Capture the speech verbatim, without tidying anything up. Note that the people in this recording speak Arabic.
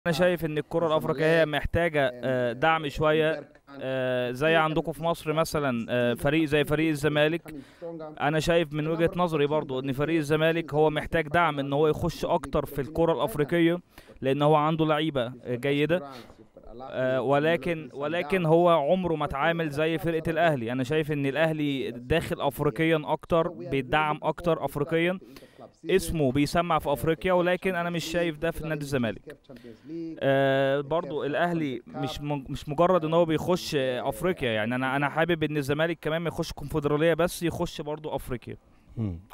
انا شايف ان الكرة الافريقية هي محتاجة آه، دعم شوية. آه، زي عندكم في مصر مثلا آه، فريق زي فريق الزمالك. انا شايف من وجهة نظري برضو ان فريق الزمالك هو محتاج دعم، ان هو يخش اكتر في الكرة الافريقية، لان هو عنده لعيبة جيدة. آه، ولكن ولكن هو عمره ما اتعامل زي فرقة الاهلي. انا شايف ان الاهلي داخل افريقيا اكتر، بيدعم اكتر افريقيا، اسمه بيسمع في افريقيا، ولكن انا مش شايف ده في نادي الزمالك. آه برضو الاهلي مش م- مش مجرد ان هو بيخش آه، افريقيا. يعني انا انا حابب ان الزمالك كمان ما يخش كونفدرالية بس، يخش برضو افريقيا. مم.